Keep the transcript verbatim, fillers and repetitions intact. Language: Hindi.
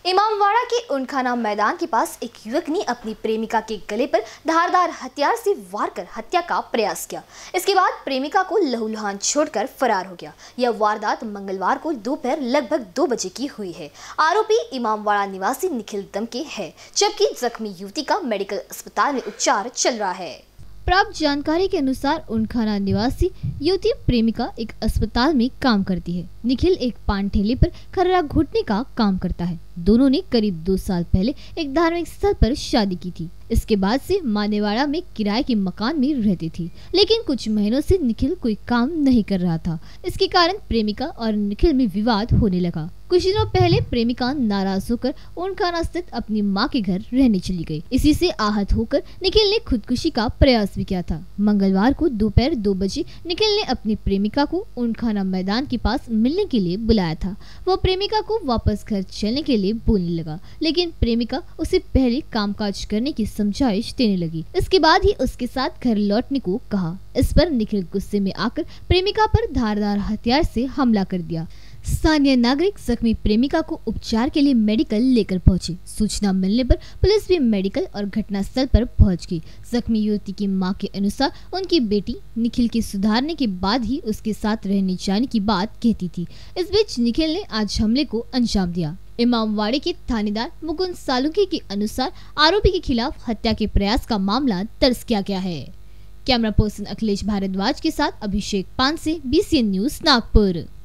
इमामवाड़ा के उनखाना मैदान के पास एक युवक ने अपनी प्रेमिका के गले पर धारदार हथियार से वार कर हत्या का प्रयास किया। इसके बाद प्रेमिका को लहूलुहान छोड़कर फरार हो गया। यह वारदात मंगलवार को दोपहर लगभग दो बजे की हुई है। आरोपी इमामवाड़ा निवासी निखिल दमके है, जबकि जख्मी युवती का मेडिकल अस्पताल में उपचार चल रहा है। प्राप्त जानकारी के अनुसार उनखाना निवासी युवती प्रेमिका एक अस्पताल में काम करती है। निखिल एक पान ठेले पर खर्रा घुटने का काम करता है। दोनों ने करीब दो साल पहले एक धार्मिक स्थल पर शादी की थी। इसके बाद से मानेवाड़ा में किराए के मकान में रहती थी, लेकिन कुछ महीनों से निखिल कोई काम नहीं कर रहा था। इसके कारण प्रेमिका और निखिल में विवाद होने लगा। कुछ दिनों पहले प्रेमिका नाराज होकर उनखाना स्थित अपनी मां के घर रहने चली गई। इसी से आहत होकर निखिल ने खुदकुशी का प्रयास भी किया था। मंगलवार को दोपहर दो बजे निखिल ने अपनी प्रेमिका को उनखाना मैदान के पास मिलने के लिए बुलाया था। वो प्रेमिका को वापस घर चलने के लिए बोलने लगा, लेकिन प्रेमिका उसे पहले कामकाज करने की समझाइश देने लगी। इसके बाद ही उसके साथ घर लौटने को कहा। इस पर निखिल गुस्से में आकर प्रेमिका पर धारदार हथियार से हमला कर दिया। स्थानीय नागरिक जख्मी प्रेमिका को उपचार के लिए मेडिकल लेकर पहुंचे। सूचना मिलने पर पुलिस भी मेडिकल और घटना स्थल पर पहुंच गई। जख्मी युवती की मां के अनुसार उनकी बेटी निखिल के सुधारने के बाद ही उसके साथ रहने जाने की बात कहती थी। इस बीच निखिल ने आज हमले को अंजाम दिया। इमामवाड़े के थानेदार मुकुंद सालुंके के अनुसार आरोपी के खिलाफ हत्या के प्रयास का मामला दर्ज किया गया है। कैमरा पर्सन अखिलेश भारद्वाज के साथ अभिषेक पान से B C N news Nagpur.